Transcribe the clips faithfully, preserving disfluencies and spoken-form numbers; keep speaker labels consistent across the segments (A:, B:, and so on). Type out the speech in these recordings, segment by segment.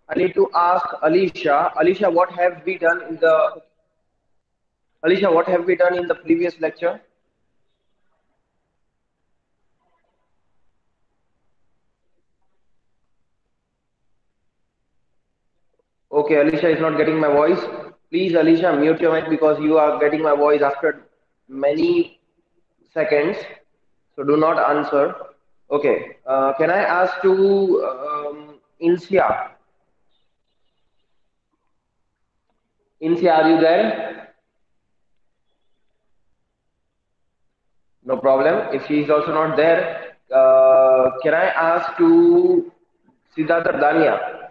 A: I need to ask Alicia. Alicia, what have we done in the Alicia, what have we done in the previous lecture? Okay, Alicia is not getting my voice. Please, Alicia, mute your mic because you are getting my voice after many seconds. So do not answer. Okay. Uh, can I ask to um, Insia? Insia, are you there? No problem. If she is also not there, uh, can I ask to Siddhartha Dania?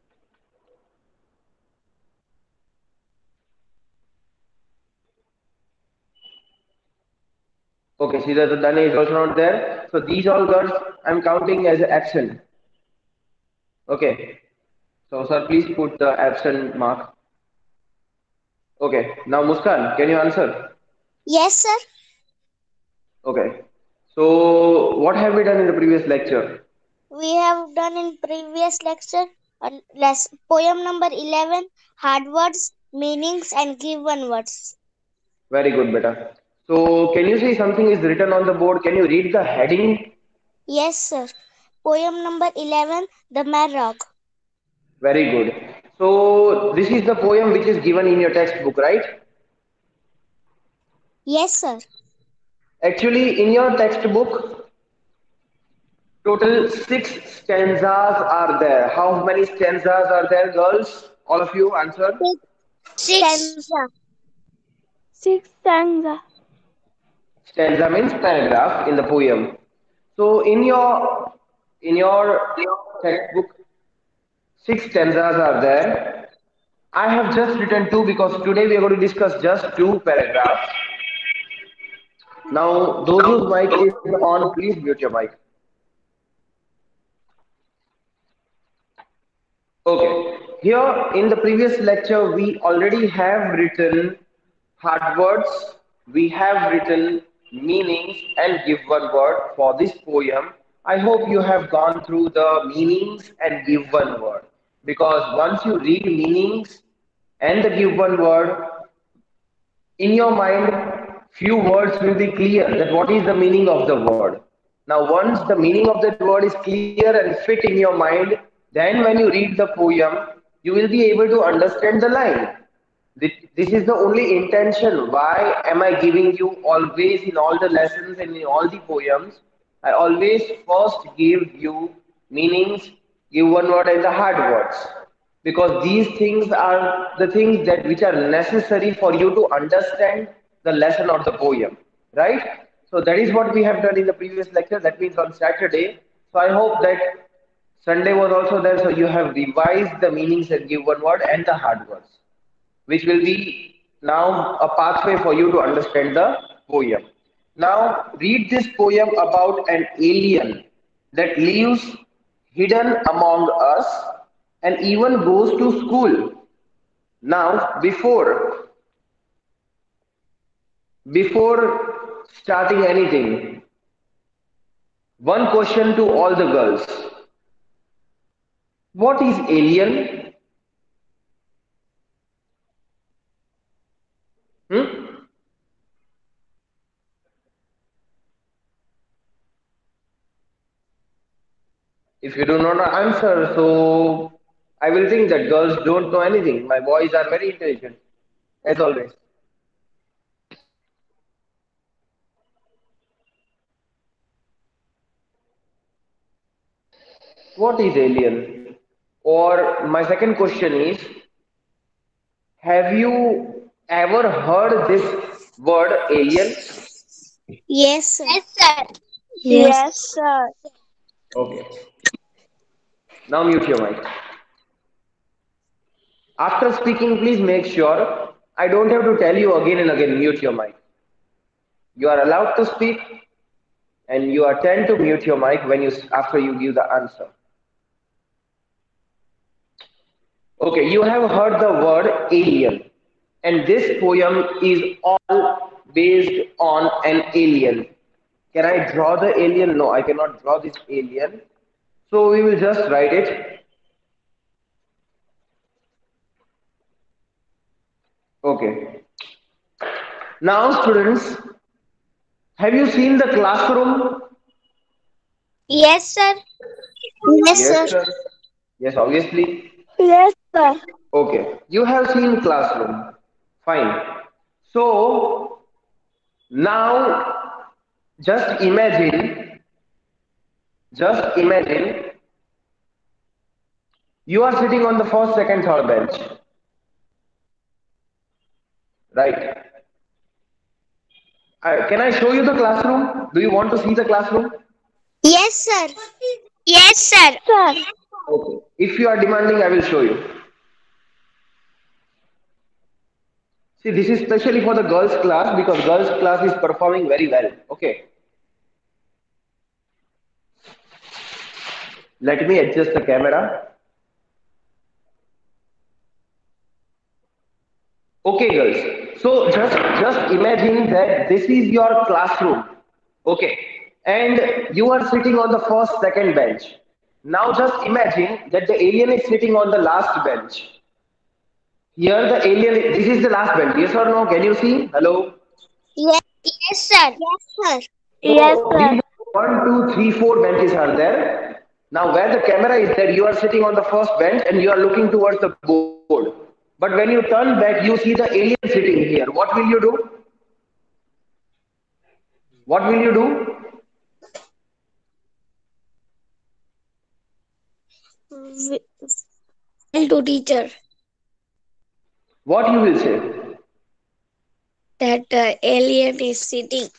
A: Okay, Siddhartha Dania is also not there. So these all girls I'm counting as absent. Okay. So sir, please put the absent mark. Okay. Now Muskan, can you answer?
B: Yes, sir.
A: Okay. So what have we done in the previous lecture?
B: We have done in previous lecture on less poem number eleven, hard words, meanings and given words.
A: Very good, beta. So can you see something is written on the board? Can you read the heading?
B: Yes, sir. Poem number eleven, The Mad Rock.
A: Very good. So this is the poem which is given in your textbook, right?
B: Yes, sir.
A: Actually, in your textbook, total six stanzas are there. How many stanzas are there, girls? All of you answer.
B: Six
C: Six.
B: stanza.
C: Six stanza.
A: Stanza means paragraph in the poem. So in your in your textbook, six stanzas are there. I have just written two because today we are going to discuss just two paragraphs. Now, those whose mic is on, please mute your mic. Okay. Here in the previous lecture, we already have written hard words, we have written meanings and give one word for this poem. I hope you have gone through the meanings and give one word because once you read meanings and the give one word, in your mind, few words will be clear that what is the meaning of the word. Now, once the meaning of that word is clear and fit in your mind, then when you read the poem, you will be able to understand the line. This is the only intention. Why am I giving you always in all the lessons and in all the poems? I always first give you meanings, give one word and the hard words. Because these things are the things that which are necessary for you to understand the lesson or the poem. Right? So that is what we have done in the previous lecture. That means on Saturday. So I hope that Sunday was also there, so you have revised the meanings and give one word and the hard words, which will be now a pathway for you to understand the poem. Now, read this poem about an alien that lives hidden among us and even goes to school. Now, before before starting anything, one question to all the girls: what is alien? Hmm? If you do not answer, so I will think that girls don't know anything. My boys are very intelligent, as always. What is alien? Or my second question is, have you ever heard this word alien?
B: Yes, sir.
C: Yes, sir.
B: Yes.
C: Yes, sir.
A: Okay. Now mute your mic. After speaking, please make sure I don't have to tell you again and again, mute your mic. You are allowed to speak and you are tend to mute your mic when you after you give the answer. Okay, you have heard the word alien, and this poem is all based on an alien. Can I draw the alien? No, I cannot draw this alien. So we will just write it. Okay. Now, students, have you seen the classroom?
B: Yes, sir. Yes,
A: Yes,
B: sir.
A: sir. Yes, obviously.
C: Yes, sir.
A: Okay. You have seen classroom. Fine. So now, just imagine, just imagine you are sitting on the first, second, third bench, right? Uh, can I show you the classroom? Do you want to see the classroom?
B: Yes, sir. Yes, sir.
C: Yes, sir.
A: Okay. If you are demanding, I will show you. See, this is especially for the girls class because girls class is performing very well. Okay. Let me adjust the camera. Okay, girls. So just just imagine that this is your classroom. Okay. And you are sitting on the first, second bench. Now just imagine that the alien is sitting on the last bench. Here the alien, this is the last bench. Yes or no? Can you see? Hello?
B: Yes, yes, sir. Yes, sir.
C: Yes,
A: So
C: sir.
A: these one, two, three, four benches are there. Now, where the camera is there, you are sitting on the first bench and you are looking towards the board. But when you turn back, you see the alien sitting here. What will you do? What will you do?
C: We, tell to teacher
A: What you will say?
C: that uh, alien is sitting.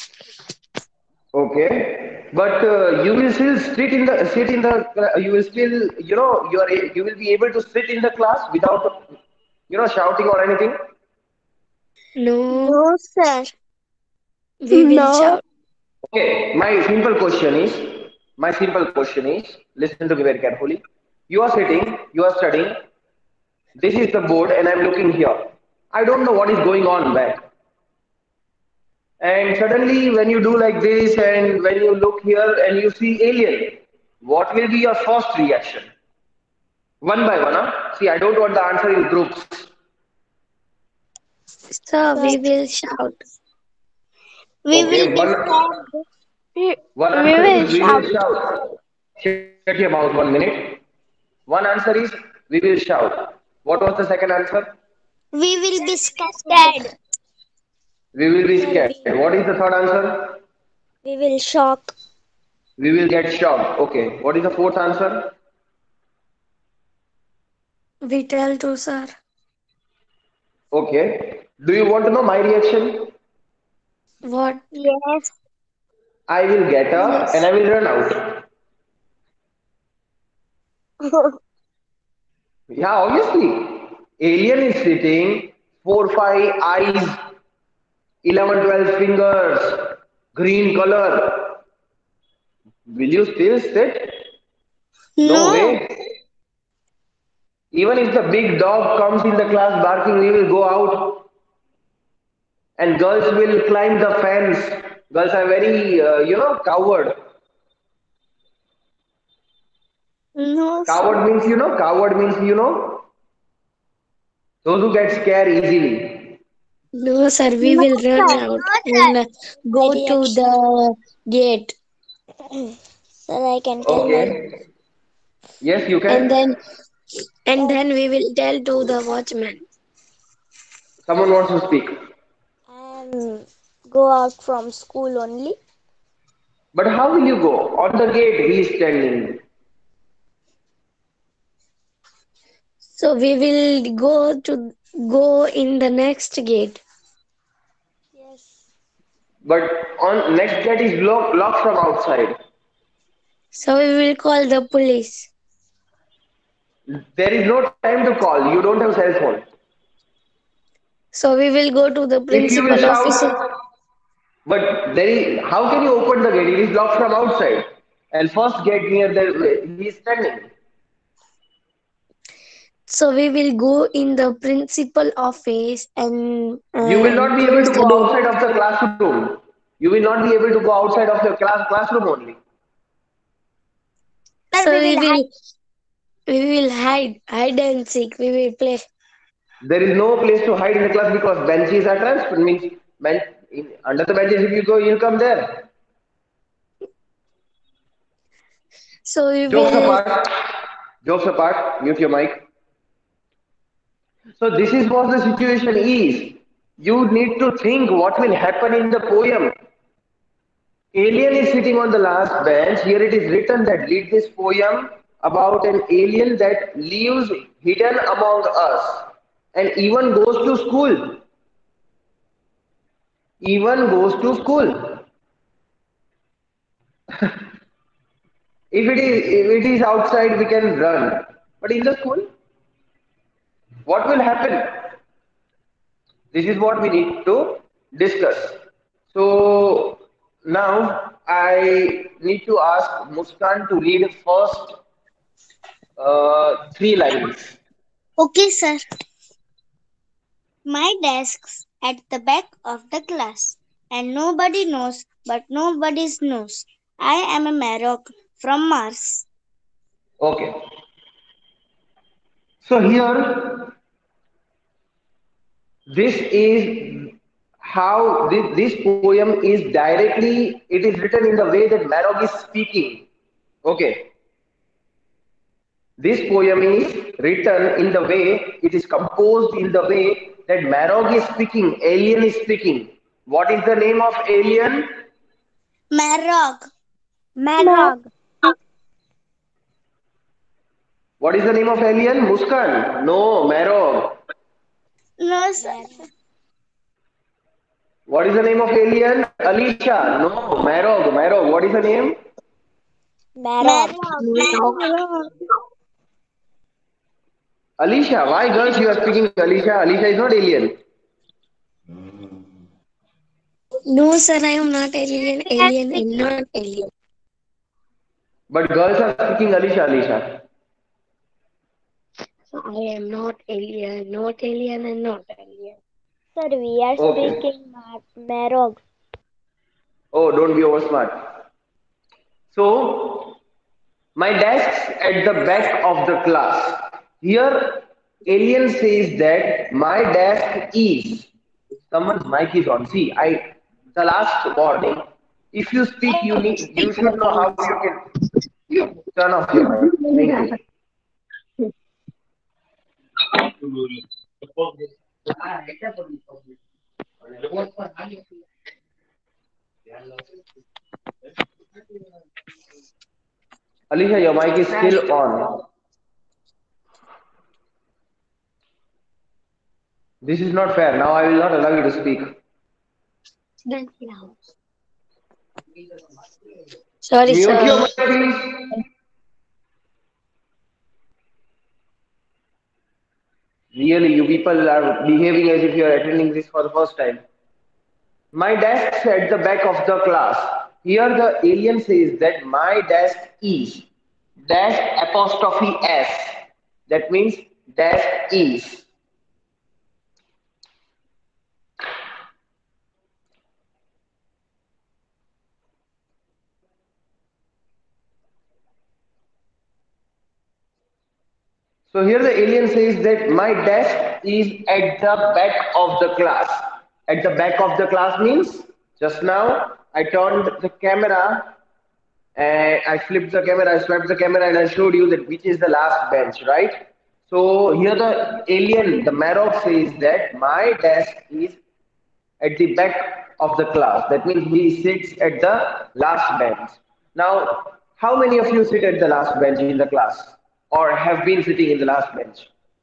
A: Okay, but uh, you will still sit in the sit in the you will still you know you are a- you will be able to sit in the class without you know shouting or anything.
C: No,
B: No, sir.
C: we will
B: No.
C: shout.
A: Okay, my simple question is, my simple question is, listen to me very carefully. You are sitting, you are studying, this is the board, and I'm looking here. I don't know what is going on back. And suddenly, when you do like this, and when you look here and you see alien, what will be your first reaction? One by one, huh? See, I don't want the answer in groups.
C: So
B: Sir,
C: we will shout.
B: we will
A: Okay,
B: be
A: one
B: sad.
C: We,
A: one
C: we
A: answer
C: will
A: is we will
C: shout.
A: shout. Shut your mouth one minute. One answer is we will shout. What was the second answer?
B: We will be scared.
A: We will be
C: Sir,
A: scared.
C: we,
A: What is the third answer?
C: we will shock.
A: We will get shocked. Okay. What is the fourth answer?
C: We tell to sir.
A: Okay. Do you want to know my reaction?
C: What?
B: Yes.
A: I will get up and
C: Yes.
A: I will run out. Yeah, obviously. Alien is sitting, four, five eyes, eleven, twelve fingers, green color. Will you still sit? No
B: No.
A: way. Even if the big dog comes in the class barking, we will go out and girls will climb the fence. Girls are very, uh, you know, coward.
B: No,
A: Coward
B: sir.
A: means, you know, coward means, you know, those who get scared easily.
C: No, sir. We
B: No,
C: will run
B: sir.
C: out
B: No, sir.
C: and uh,
B: My
C: go to
B: reaction.
C: the gate,
B: Sir, I can tell my.
A: Okay. Yes, you
C: and
A: can.
C: then and then we will tell to the watchman.
A: Someone wants to speak.
B: And go out from school only.
A: But how will you go? On the gate, he is standing.
C: So we will go to go in the next gate.
B: Yes.
A: But on next gate is locked, locked from outside.
C: So we will call the police.
A: There is no time to call. You don't have cell phone.
C: So we will go to the
A: If you will
C: principal office.
A: shout, but there is, how can you open the gate? It is locked from outside. And first gate near the, he is standing.
C: So we will go in the principal office and
A: You will not
C: and
A: be able
C: close
A: to
C: the
A: go
C: door.
A: outside of the classroom. You will not be able to go outside of your class classroom only.
B: Sir,
C: So
B: we
C: we
B: will hide.
C: will we will hide hide and seek. We will play.
A: There is no place to hide in the class because benches are transferred. Means ben- in, under the benches, if you go, you'll come there.
C: So we
A: Jokes
C: will.
A: apart, jokes apart. Mute your mic. So this is what the situation is. You need to think what will happen in the poem. Alien is sitting on the last bench. Here it is written that read this poem about an alien that lives hidden among us and even goes to school. Even goes to school. If it is if it is outside, we can run. But in the school, what will happen? This is what we need to discuss. So now I need to ask Muskan to read first uh, three lines.
B: Okay, sir. My desk's at the back of the class, and nobody knows, but nobody knows. I am a Marok from Mars.
A: Okay. So here, this is how this, this poem is directly. It is written in the way that Marog is speaking. Okay. This poem is written in the way, it is composed in the way that Marog is speaking, Alien is speaking. What is the name of Alien?
B: Marok.
C: Marog.
A: What is the name of Alien? Muskan. No, Marog.
B: No, sir.
A: What is the name of Alien? Alicia. No, Marog. Marog. What is the name?
C: Marog.
B: Marok.
A: Alicia. Why girls you are speaking Alicia? Alicia is not Alien.
C: No, sir, I am not alien. Alien and not alien.
A: But girls are speaking Alicia, Alicia.
C: So I am not alien, not alien, and not alien.
B: Sir, we are
A: Okay.
B: speaking Mar- Marok.
A: Oh, don't be over smart. So, my desk's at the back of the class. Here, Alien says that my desk is. Someone's mic is on. See, I the last warning. If you speak, you need you should know how you can turn off your mic. Thank you. Alicia, your mic is still on. This is not fair. Now I will not allow you to speak.
C: Sorry,
A: Mute your
C: sir.
A: mic, please. Really, you people are behaving as if you are attending this for the first time. My desk at the back of the class. Here the alien says that my desk is dash apostrophe s. That means desk is. So here the alien says that my desk is at the back of the class. At the back of the class means just now I turned the camera and I flipped the camera, I swept the camera, and I showed you that which is the last bench, right? So here the alien, the Marok says that my desk is at the back of the class. That means he sits at the last bench. Now, how many of you sit at the last bench in the class or have been sitting in the last bench?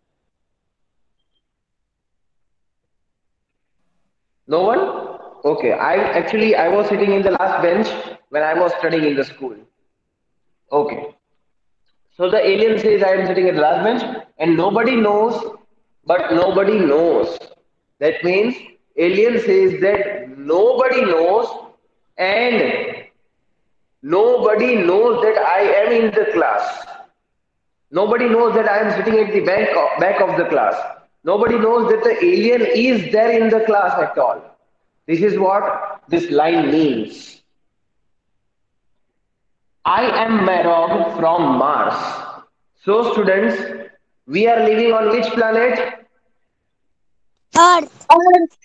A: No one? Okay, I actually I was sitting in the last bench when I was studying in the school. Okay. So the alien says I am sitting at the last bench and nobody knows, but nobody knows. That means alien says that nobody knows and nobody knows that I am in the class. Nobody knows that I am sitting at the back of, back of the class. Nobody knows that the alien is there in the class at all. This is what this line means. I am Marog from Mars. So, students, we are living on which planet?
B: Earth.
C: Earth.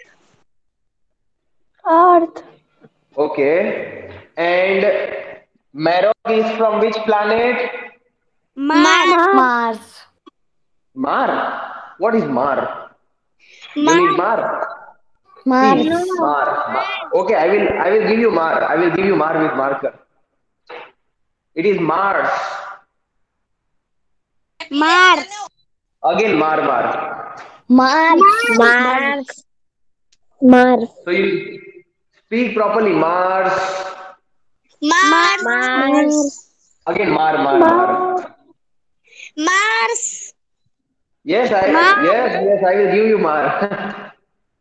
C: Earth.
A: Okay. And Marok is from which planet?
B: Mars.
C: Mars.
A: Mar. What is Mar? You need
B: Mars.
A: Mar.
C: Mars.
A: See,
B: No.
A: Mar. Mar. Okay, I will. I will give you Mar. I will give you Mar with marker. It is Mars.
B: Mars.
A: Again, Mar. Mar.
C: Mars. Mars. Mars.
A: So you speak properly. Mars.
B: Mars.
C: Mars.
A: Again, Mar. Mar.
C: Mars.
A: Mar.
B: Mars.
A: Yes, I.
B: Mars.
A: Yes, yes. I will give you Mar.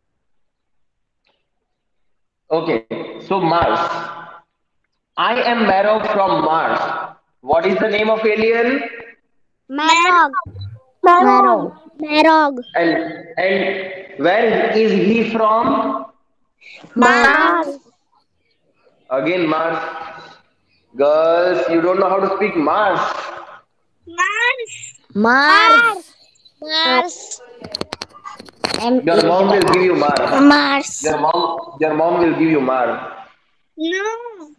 A: Okay. So Mars. I am Marok from Mars. What is the name of alien?
B: Marog.
C: Marrow.
B: Marog.
A: And and where is he from?
B: Marog.
C: Mars.
A: Again, Mars. Girls, you don't know how to speak Mars.
B: Mars.
C: Mars.
B: Mars.
C: M
A: Your
C: A
A: mom will give you Mar.
B: Mars.
A: Your mom, your mom will give you Mar.
B: No.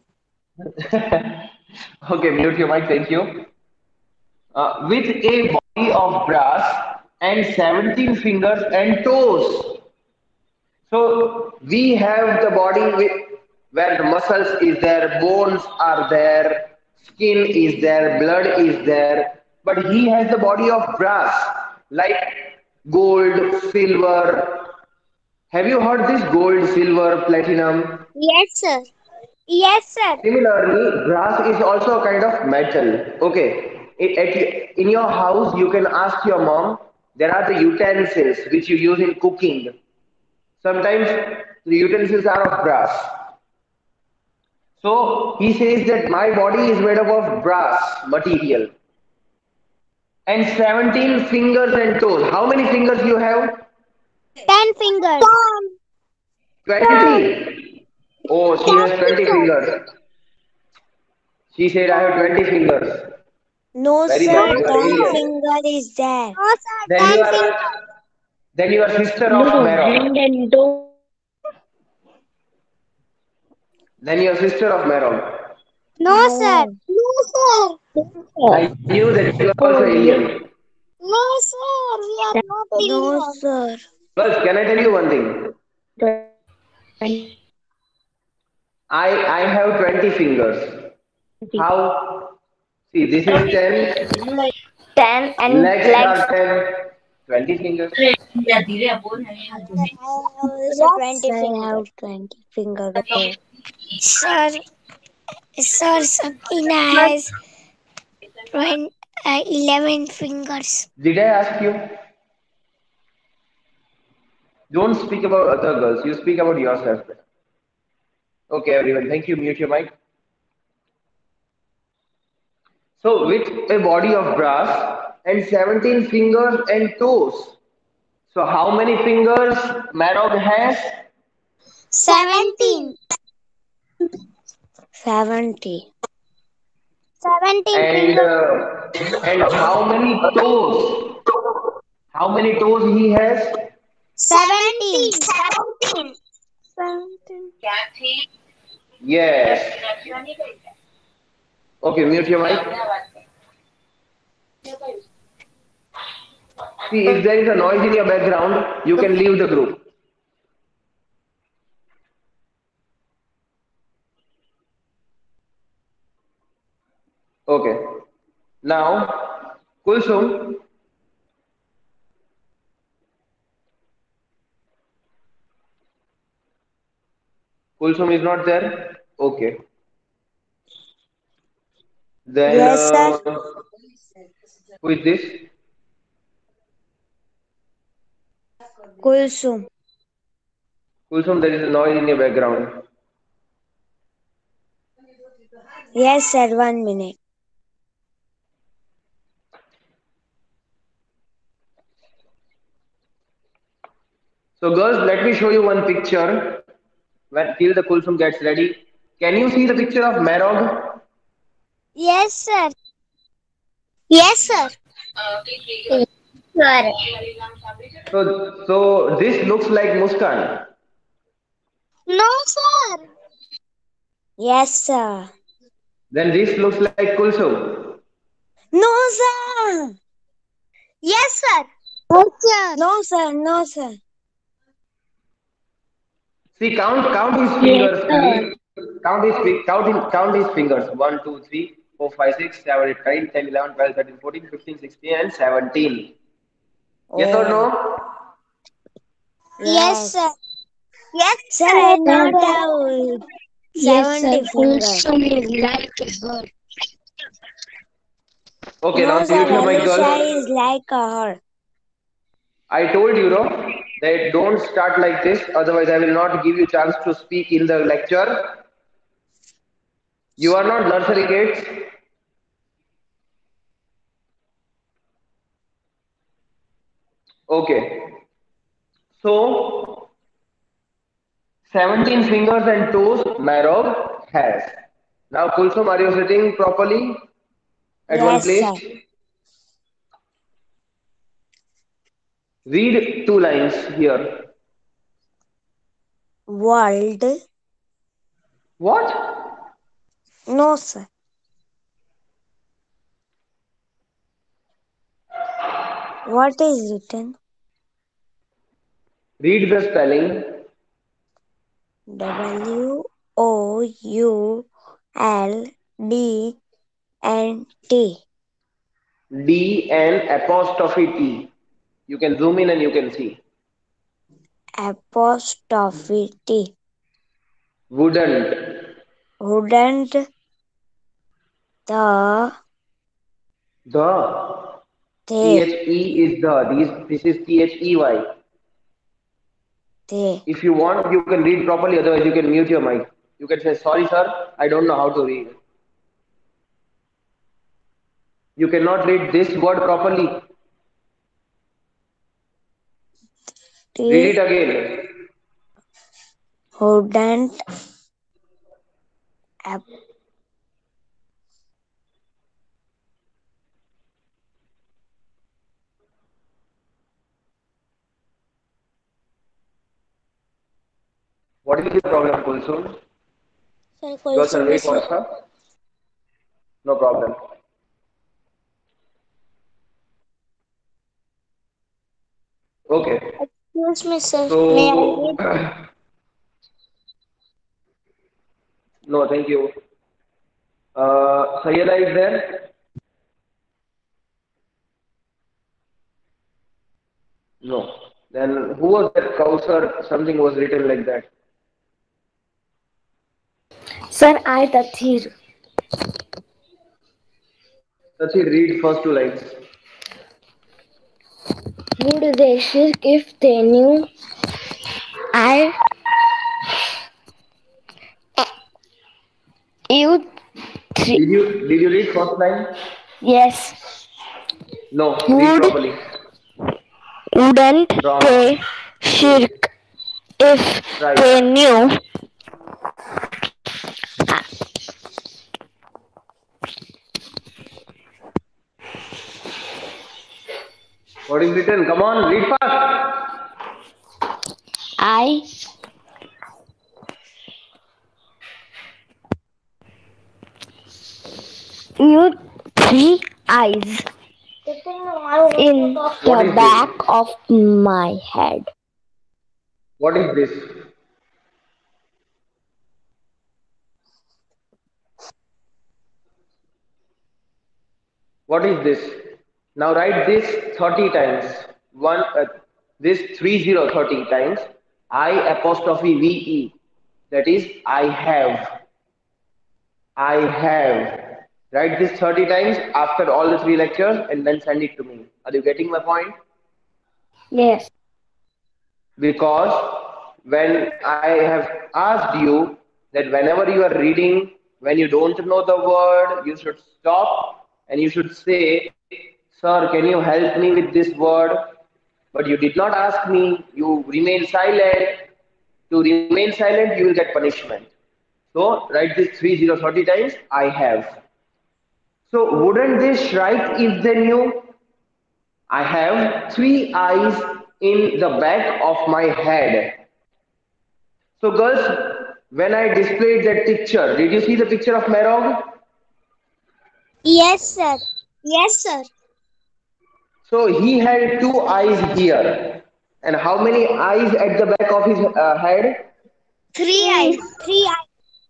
A: Okay, mute your mic. Thank you. Uh, with a body of brass and seventeen fingers and toes. So we have the body with, where the muscles is there, bones are there, skin is there, blood is there, but he has the body of brass, like gold, silver. Have you heard this gold, silver, platinum?
B: Yes, sir. Yes, sir.
A: Similarly, brass is also a kind of metal. Okay, it, at, in your house, you can ask your mom. There are the utensils which you use in cooking. Sometimes the utensils are of brass. So he says that my body is made up of brass material and seventeen fingers and toes. How many fingers you have?
B: Ten fingers.
A: twenty. Oh, she
B: Ten
A: has twenty
B: fingers.
A: fingers. She said I have twenty fingers.
C: No,
A: Very
B: No,
A: bad.
C: sir.
A: You are
C: Ten
B: sir.
A: alien.
C: finger is there.
B: No, sir.
A: Then you
B: Ten
A: are
B: fingers.
A: then you are sister of
C: No,
A: Meron.
C: hand and toe.
A: Then you are sister of Meron.
B: No, sir.
C: No.
B: No, sir.
A: I knew that you are also
C: Oh,
A: alien.
C: yes.
B: No, sir. We are not
C: No,
B: alien.
C: sir.
A: Plus, can I tell you one thing?
C: twenty.
A: I I have twenty fingers. How? See, this is ten.
C: Ten and
A: Legs
C: legs.
A: are ten. twenty fingers.
B: Sir, I have also twenty
C: I
B: fingers.
C: have twenty finger toe.
B: Sir, sir, Sakina has twenty, uh, eleven fingers.
A: Did I ask you? Don't speak about other girls. You speak about yourself. Okay, everyone. Thank you. Mute your mic. So, with a body of brass and seventeen fingers and toes. So, how many fingers Marog has?
B: Seventeen.
C: Seventy.
B: Seventeen
A: And
B: fingers.
A: uh, and how many toes? How many toes he has?
B: Seventeen. Seventeen. Seventeen.
A: Yes. Okay, mute your mic. See, if there is a noise in your background, you can leave the group. Okay. Now, Kulsum, Kulsum is not there. Okay. Then,
C: Yes, sir.
A: uh, who is this?
C: Kulsum.
A: Kulsum, there is a noise in your background.
C: Yes, sir. One minute.
A: So, girls, let me show you one picture. When till the Kulsum gets ready, can you see the picture of Marog?
B: Yes, sir. Yes, sir. sir.
A: So, so this looks like Muskan.
B: No, sir. Yes, sir.
A: Then this looks like Kulsum.
B: No, sir. Yes, sir. No, sir. No, sir. No, sir.
A: See, count count his
C: Yes,
A: fingers,
C: sir.
A: please. Count his fi- count his, count his fingers. One, two, three, four, five, six, seven, eight, nine, ten, eleven, twelve, thirteen, fourteen, fifteen, sixteen, and seventeen. Yes or
B: Oh.
A: no?
B: Yes, sir. Yes, sir. I
C: Sir,
B: not have
C: yes, sir.
B: seventy fingers.
C: Kulsum is like her.
A: Okay, now
B: No, sir.
A: mute your mic, girls.
B: Alicia is like her.
A: I told you, no, that don't start like this. Otherwise, I will not give you chance to speak in the lecture. You are not nursery kids. Okay. So, seventeen fingers and toes Marov has. Now, Kulsum, are you sitting properly at one
B: Yes,
A: place?
B: sir.
A: Read two lines here.
B: World.
A: What?
B: No, sir. What is written?
A: Read the spelling.
B: W O U L D N T.
A: D and apostrophe T. You can zoom in and you can see.
B: Apostrophe T.
A: Wouldn't.
B: Wouldn't the
A: The.
B: they
A: T H E is the. This, this is T H E Y.
B: they
A: If you want, you can read properly. Otherwise, you can mute your mic. You can say, sorry, sir, I don't know how to read. You cannot read this word properly. Read
B: T
A: it again.
B: wouldn't ap-
A: What is the problem, Kulsum?
B: Sir,
A: Girls are
B: Kulsum
A: very
B: is
A: fast, huh? No problem. Okay.
B: excuse me, sir. May I
A: So,
B: read?
A: no, thank you. Uh, Sayyada is there? No. Then who was that Kausar? Something was written like that.
C: Sir, I Tathir.
A: Sachi, read first two lines.
C: Would they shirk if they knew I you three?
A: Did you did you read first line?
C: Yes.
A: No, read
C: Would
A: properly.
C: wouldn't
A: Wrong.
C: they shirk if
A: Right.
C: they knew
A: What is written? Come on, read fast.
C: I you three eyes in
A: What
C: the
A: is this?
C: back of my head?
A: What is this? What is this? Now write this thirty times. One, uh, this three zero thirty times. I apostrophe V E. That is, I have. I have. Write this thirty times after all the three lectures and then send it to me. Are you getting my point?
C: Yes.
A: Because when I have asked you that whenever you are reading, when you don't know the word, you should stop and you should say, sir, can you help me with this word? But you did not ask me, you remain silent. To remain silent, you will get punishment. So write this three zero thirty times, I have. So wouldn't they strike if they knew? I have three eyes in the back of my head. So, girls, when I displayed that picture, did you see the picture of Merog?
B: Yes, sir. Yes, sir.
A: So, he had two eyes here. And how many eyes at the back of his uh, head?
B: Three
C: Three.
B: eyes. Three eyes.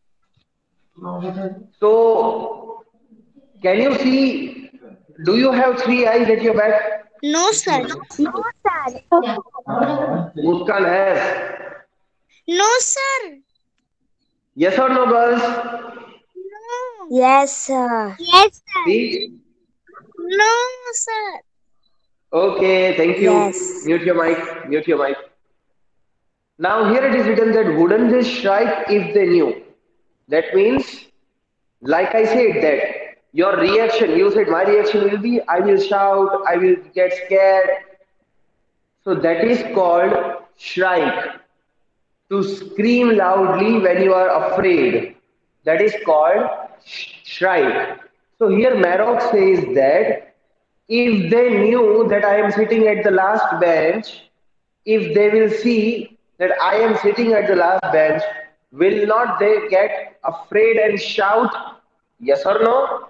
A: So, can you see? Do you have three eyes at your back?
B: No, sir. No, sir.
A: Muskan has.
B: No, sir.
A: Yes or no, girls?
B: No. Yes, sir. Yes, sir.
A: See?
B: No, sir.
A: Okay, thank you.
B: Yes.
A: Mute your mic. Mute your mic. Now, here it is written that wouldn't they strike if they knew? That means, like I said, that your reaction, you said my reaction will be I will shout, I will get scared. So, that is called shrike. To scream loudly when you are afraid. That is called shrike. So here Marok says that if they knew that I am sitting at the last bench, if they will see that I am sitting at the last bench, will not they get afraid and shout? Yes or no?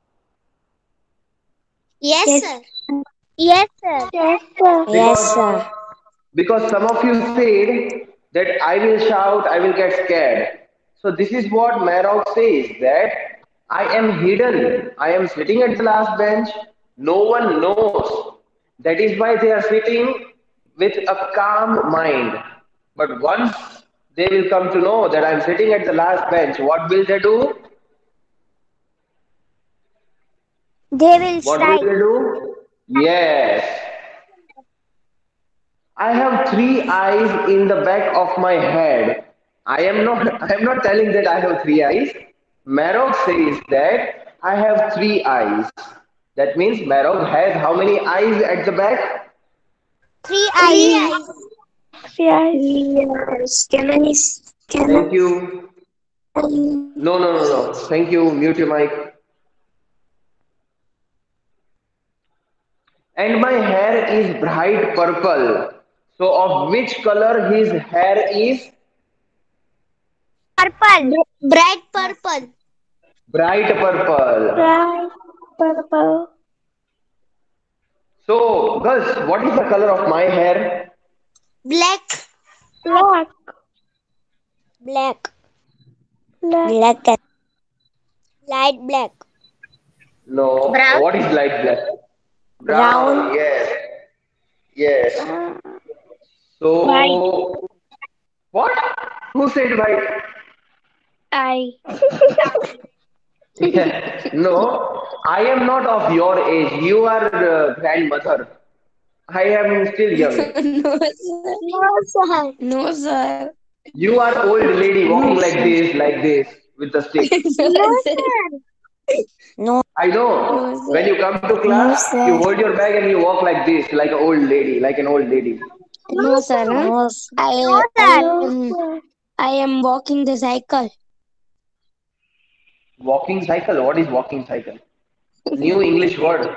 B: Yes,
C: Yes.
B: sir. Yes, sir.
C: Yes, sir.
B: Yes,
A: Because
B: sir.
A: because some of you said that I will shout, I will get scared. So this is what Marok says that I am hidden. I am sitting at the last bench. No one knows. That is why they are sitting with a calm mind. But once they will come to know that I am sitting at the last bench, what will they do?
B: They will
A: What will
B: strike.
A: they do? Yes. I have three eyes in the back of my head. I am not I am not telling that I have three eyes. Marok says that I have three eyes. That means Marok has how many eyes at the back?
B: Three
C: Three.
B: eyes.
C: Yes. Yes. Can I? Can
A: Thank you.
C: I?
A: No, no, no, no. Thank you. Mute your mic. And my hair is bright purple. So of which color his hair is?
B: Purple. Bright purple.
A: Bright purple.
C: Bright purple.
A: So, girls, what is the color of my hair?
B: Black.
C: Black.
B: Black.
C: Black.
B: Black. and Light black.
A: No.
B: Brown.
A: What is light black?
B: Brown.
A: Brown. Yes. Yes.
C: White.
A: So, what? Who said white?
C: I.
A: No, I am not of your age. You are uh, grandmother. I am still young.
C: No, sir.
B: No, sir.
C: No, sir.
A: You are old lady
C: No,
A: walking like
C: sir.
A: this, like this, with the stick.
B: No,
C: No, sir.
B: sir. No.
A: I
C: No,
A: know. When
C: sir.
A: you come to
B: No,
A: class, you
B: sir.
A: hold your bag and you walk like this, like an old lady, like an old lady.
C: No, sir. Huh?
B: No, sir.
C: I,
B: No,
C: I
B: sir.
C: am. I am walking the cycle.
A: Walking cycle. What is walking cycle? New English word.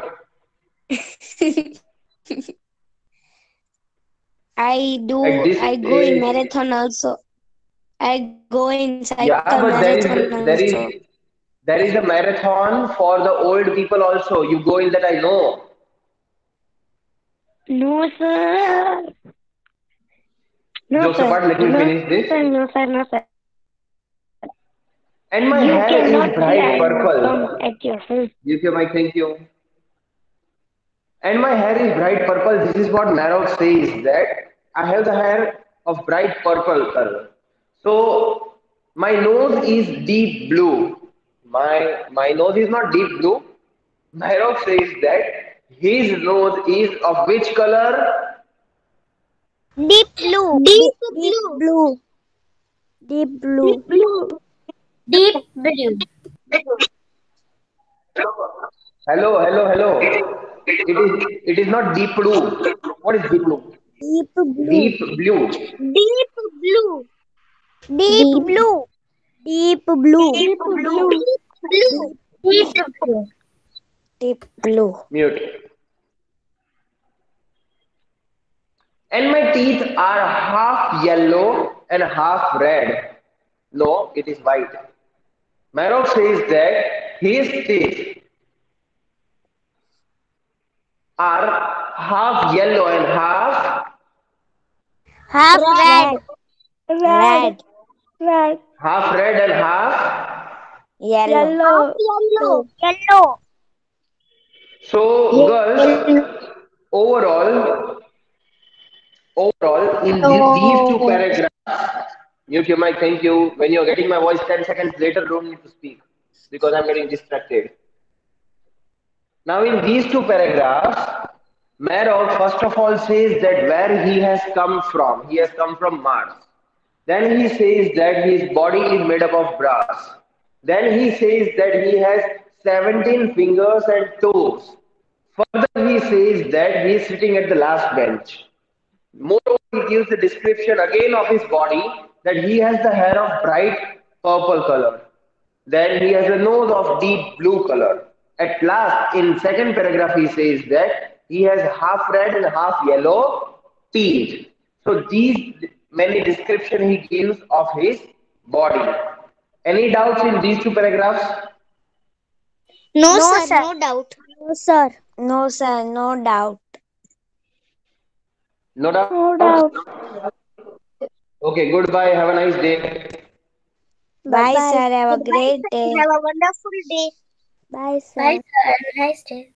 C: I
A: At
C: do.
A: this
C: I go in
A: age,
C: marathon also. I go in cycle
A: yeah, but there
C: marathon
A: is there
C: also.
A: is there is a marathon for the old people also. You go in that, I know.
C: No, sir. No,
A: Joseph,
C: sir.
A: let me
C: No,
A: finish this.
C: sir. No, sir. No, sir.
A: And my
C: You
A: hair is
C: cannot see.
A: bright
C: I will come
A: purple.
C: at your home.
A: You see my thank you. And my hair is bright purple. This is what Marok says that I have the hair of bright purple color. So my nose is deep blue. My my nose is not deep blue. Marok says that his nose is of which color?
B: Deep blue. Deep blue. Deep blue. Deep blue. Deep blue.
A: Hello, hello, hello. It is it is not deep blue. What is deep blue?
B: Deep blue.
A: Deep blue.
B: Deep blue. Deep blue. Deep blue. Deep blue. Deep blue. Deep blue.
A: Mute. And my teeth are half yellow and half red. No, it is white. Marok says that his teeth are half yellow and half
B: Half red.
C: Red.
B: Red.
C: Red.
A: half red and half.
B: Yellow.
C: Yellow.
B: Yellow. Yellow.
A: So, girls, overall, overall, in the, these two
C: Yellow.
A: paragraphs, mute your mic, thank you. When you're getting my voice ten seconds later, don't need to speak because I'm getting distracted. Now, in these two paragraphs, Marok first of all says that where he has come from, he has come from Mars. Then he says that his body is made up of brass. Then he says that he has seventeen fingers and toes. Further, he says that he is sitting at the last bench. Moreover, he gives a description again of his body that he has the hair of bright purple color. Then he has a nose of deep blue color. At last, in second paragraph, he says that he has half red and half yellow teeth. So these many description he gives of his body. Any doubts in these two paragraphs?
B: No, No, sir. sir. No doubt.
C: No, sir. No, sir. No doubt.
A: No doubts?
C: No doubt.
A: Okay, goodbye. Have a nice day.
C: Bye,
B: Bye-bye.
C: sir. Have a
B: Goodbye,
C: great
B: sir.
C: day.
B: Have a wonderful day.
C: Bye,
B: Bye,
C: sir.
B: sir. Have a nice day.